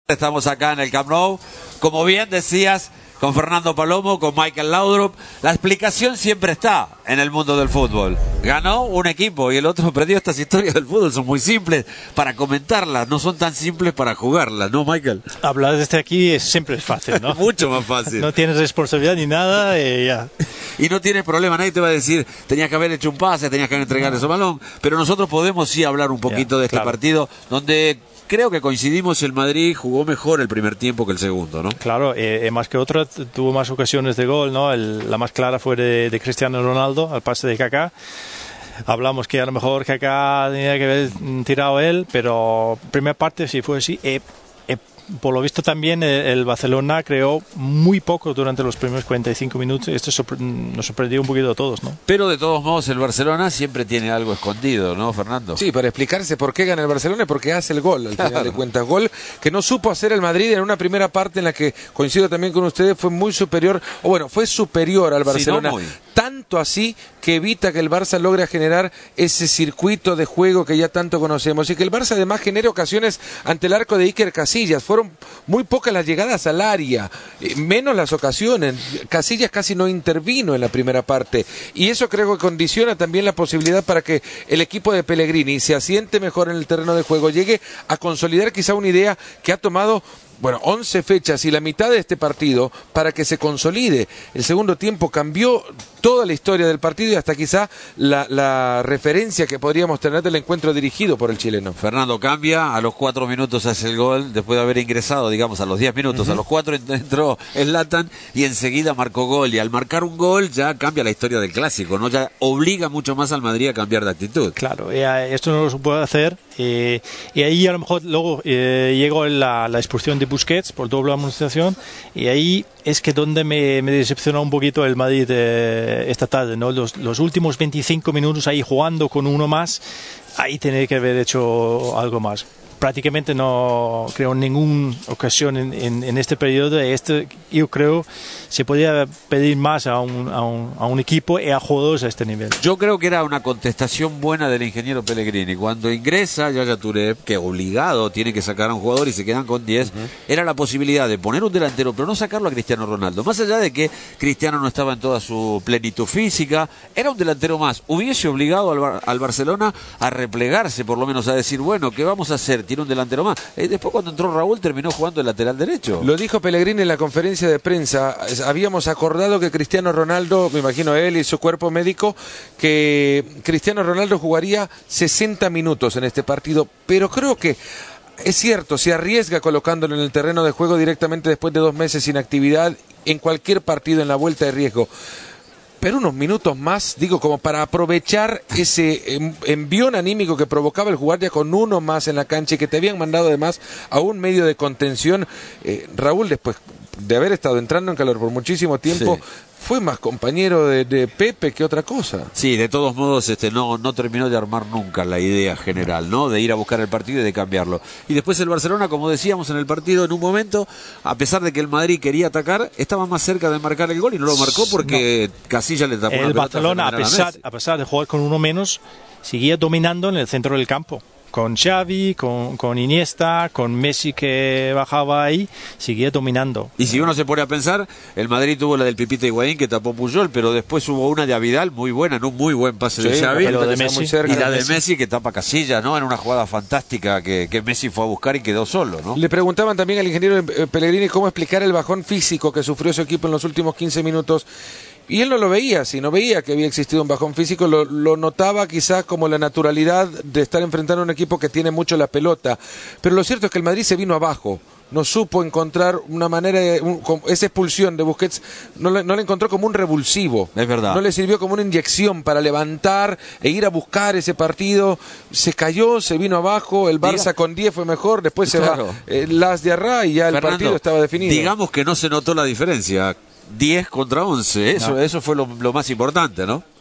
Estamos acá en el Camp Nou, como bien decías, con Fernando Palomo, con Michael Laudrup. La explicación siempre está en el mundo del fútbol. Ganó un equipo y el otro perdió. Estas historias del fútbol son muy simples para comentarlas, no son tan simples para jugarlas, ¿no, Michael? Hablar desde aquí siempre es fácil, ¿no? Mucho más fácil. No tienes responsabilidad ni nada, ya. Y no tienes problema, nadie te va a decir, tenías que haber hecho un pase, tenías que haber entregado ese balón, pero nosotros podemos sí hablar un poquito de este partido, donde creo que coincidimos, el Madrid jugó mejor el primer tiempo que el segundo, ¿no? Claro, más que otra, tuvo más ocasiones de gol, ¿no? La más clara fue de Cristiano Ronaldo, al pase de Kaká. Hablamos que a lo mejor Kaká tenía que haber tirado él, pero primera parte sí fue así. Por lo visto también el Barcelona creó muy poco durante los primeros 45 minutos. Esto nos sorprendió un poquito a todos, ¿no? Pero de todos modos el Barcelona siempre tiene algo escondido, ¿no, Fernando? Sí, para explicarse por qué gana el Barcelona y por qué hace el gol, al final de cuentas. Gol que no supo hacer el Madrid en una primera parte en la que, coincido también con ustedes, fue muy superior, o bueno, fue superior al Barcelona. Sí, no muy. Tanto así que evita que el Barça logre generar ese circuito de juego que ya tanto conocemos y que el Barça además genere ocasiones ante el arco de Iker Casillas. Fueron muy pocas las llegadas al área, menos las ocasiones. Casillas casi no intervino en la primera parte y eso creo que condiciona también la posibilidad para que el equipo de Pellegrini se asiente mejor en el terreno de juego, llegue a consolidar quizá una idea que ha tomado 11 fechas y la mitad de este partido para que se consolide. El segundo tiempo cambió toda la historia del partido y hasta quizá la referencia que podríamos tener del encuentro dirigido por el chileno. Fernando cambia, a los 4 minutos hace el gol, después de haber ingresado, digamos, a los 10 minutos, a los 4 entró Zlatan y enseguida marcó gol. Y al marcar un gol ya cambia la historia del clásico, ¿no? Ya obliga mucho más al Madrid a cambiar de actitud. Claro, esto no lo puede hacer. Y ahí a lo mejor luego llegó la expulsión de Busquets por doble amonestación y ahí es que donde me decepcionó un poquito el Madrid esta tarde, ¿no? Los últimos 25 minutos ahí jugando con uno más, ahí tenía que haber hecho algo más. Prácticamente no creo ninguna ocasión en este periodo. Yo creo se podía pedir más a un equipo y a jugadores a este nivel. Yo creo que era una contestación buena del ingeniero Pellegrini. Cuando ingresa Yaya Touré, que obligado tiene que sacar a un jugador y se quedan con 10, era la posibilidad de poner un delantero, pero no sacarlo a Cristiano Ronaldo. Más allá de que Cristiano no estaba en toda su plenitud física, era un delantero más. Hubiese obligado al Barcelona a replegarse, por lo menos a decir, bueno, ¿qué vamos a hacer? Tiene un delantero más. Después cuando entró Raúl terminó jugando el lateral derecho. Lo dijo Pellegrini en la conferencia de prensa. Habíamos acordado que Cristiano Ronaldo, me imagino él y su cuerpo médico, que Cristiano Ronaldo jugaría 60 minutos en este partido, pero creo que es cierto, se arriesga colocándolo en el terreno de juego directamente después de 2 meses sin actividad en cualquier partido en la vuelta de riesgo. Pero unos minutos más, digo, como para aprovechar ese envión anímico que provocaba el jugar ya con uno más en la cancha y que te habían mandado además a un medio de contención. Raúl, después de haber estado entrando en calor por muchísimo tiempo, fue más compañero de Pepe que otra cosa. Sí, de todos modos no terminó de armar nunca la idea general, ¿no? De ir a buscar el partido y de cambiarlo. Y después el Barcelona, como decíamos en el partido, en un momento, a pesar de que el Madrid quería atacar, estaba más cerca de marcar el gol y no lo marcó porque Casillas le tapó una pelota. El Barcelona, a pesar de jugar con uno menos, seguía dominando en el centro del campo. Con Xavi, con Iniesta, con Messi que bajaba ahí, seguía dominando. Y si uno se pone a pensar, el Madrid tuvo la del Pipita Higuaín que tapó Puyol, pero después hubo una de Avidal muy buena, en un muy buen pase de Xavi, y la de Messi que tapa Casillas, ¿no? En una jugada fantástica que Messi fue a buscar y quedó solo, ¿no? Le preguntaban también al ingeniero Pellegrini cómo explicar el bajón físico que sufrió su equipo en los últimos 15 minutos. Y él no lo veía, si no veía que había existido un bajón físico, lo notaba quizás como la naturalidad de estar enfrentando a un equipo que tiene mucho la pelota. Pero lo cierto es que el Madrid se vino abajo, no supo encontrar una manera, esa expulsión de Busquets no la encontró como un revulsivo. Es verdad. No le sirvió como una inyección para levantar e ir a buscar ese partido. Se cayó, se vino abajo, el Barça con 10 fue mejor, después se va Las de Arra y ya Fernando, el partido estaba definido. Digamos que no se notó la diferencia. 10 contra 11, eso fue lo más importante, ¿no?